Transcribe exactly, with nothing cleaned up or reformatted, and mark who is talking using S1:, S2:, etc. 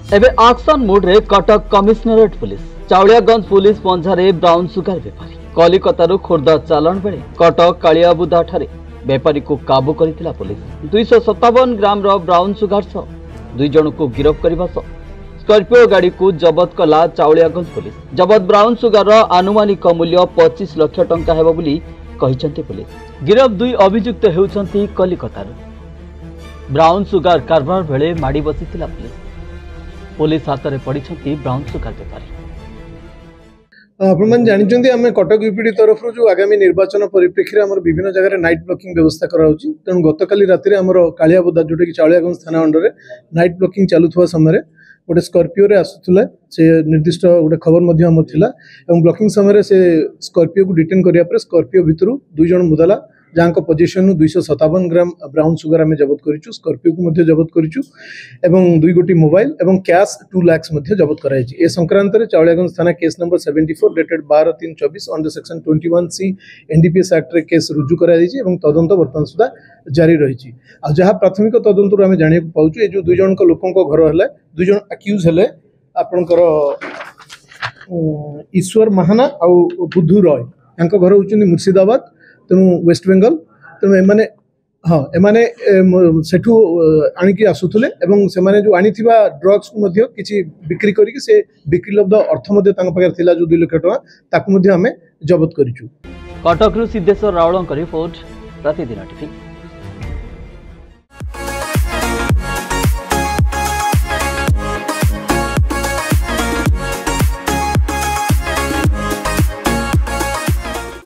S1: एबे action mode रे Cuttack commissionerate police Chauliaganj police पंजारे ब्राउन सुगार बेपारी कलिकतारू खोर्धा चालाण बेले कटक कालियाबुदा ठारे बेपारी को काबू करिथिला पुलिस दुईश सत्तावन ग्राम रो ब्राउन सुगार सह दुई जन को गिरफ्त करने सह स्कॉर्पियो गाड़ी को जबत कला चाउलियागंज पुलिस जबत ब्राउन सुगार आनुमानिक मूल्य पच्चीस लाख टंका हेबो बोली कहिसंती पुलिस गिरफ दुई अभियुक्त हेउछंती कलिकतारू ब्राउन सुगार कारबार बेले माड़ी बसिथिला पुलिस पुलिस हाथ में पड़ी ब्राउन सुगार बेपारी
S2: आपण जानी आम कटक यूपीडी तरफ जो आगामी निर्वाचन परिप्रेक्षी में विभिन्न जगह नाइट ब्लॉकिंग व्यवस्था कराऊँगी तेणु गतकाली राति आमर कालियाबुदा जोटा कि चाउलियागंज थाना अंडर नाइट ब्लॉकिंग चलुवा समय गोटे स्कॉर्पियो आसूला से निर्दिष्ट गोटे खबर थिला ब्लॉकिंग समय से स्कॉर्पियो को डिटेन करने स्कॉर्पियो भितर दुई जन मुदाला जहाँ पोजिशन दुईश सतावन ग्राम ब्राउन सुगर आम जबत करूँ स्कॉर्पियो को जबत करूँ दुई गोटी मोबाइल एवं कैश टू लाक्स जबत कराई ए संक्रांत में चाउलियागंज थाना case number seventy four dated बारह तीन चौबीस under section twenty one C NDPS act रे केस रुजु कराई तदंत बर्तमान सुधा जारी रही जहाँ प्राथमिक तदंतर आम जाना पाऊँ ये जो दुई जन लोकों घर है दुई जन आक्यूज है आपणकर ईश्वर महाना आउ बुद्धू रॉय यहाँ घर होती मुर्शिदाबाद तेणु वेस्ट बेंगल तेणु एमाने हाँ एमाने सेठू आणिकी आसुथुले एवं सेमाने जो आनी थिबा ड्रग्स को मध्य किछि बिक्री करिकि से बिक्री लब्ध अर्थ मध्य तांका पाखर थिला जो दो लाख टका ताकु मध्य हमें जब्त करिछु।
S1: कटक रु सिद्धेश्वर रावळंक रिपोर्ट प्रतिदिन टीवी।